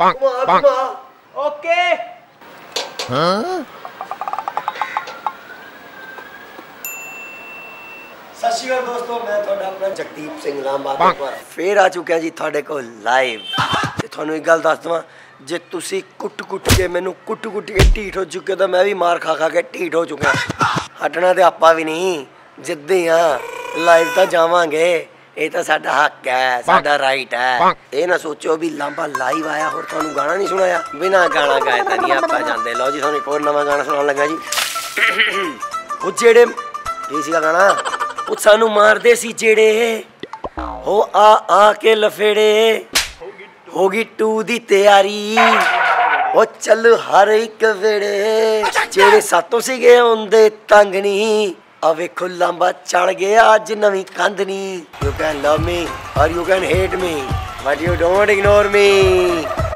Okay सत श्री अकाल दोस्तों, मैं थोड़ा अपना जगदीप सिंह लांबा फिर आ चुका जी थोड़े को लाइव। ते थोनू एक गल दस दवां, जे तुसी कुट के मैनू कुट के ढीठ हो चुके तो मैं भी मार खा के ढीठ हो चुका। हटना तो आपा भी नहीं, जिद्दी हाँ लाइव तो जावांगे, ये तो साडा हक है, साडा राइट है। ये ना सोचो भी लांबा लाइव आया और थानू गाना नहीं सुनाया, बिना गाना गाए तो नहीं आप जाते। लो जी थानू एक और नवा गाना सुनान लगा जी। वो जेड़े ये सीगा गाना, वो सानू मारदे सी जेड़े हो आ के लफेड़े, होगी 2 दी तैयारी, वो चल हर एक वेड़े। जेड़े सातों सीगे उनदे तंग नहीं, अब वेखो लांबा चढ़ गया अज नवी कंध नी। यू कैन लव मी और you can hate me but you don't ignore me.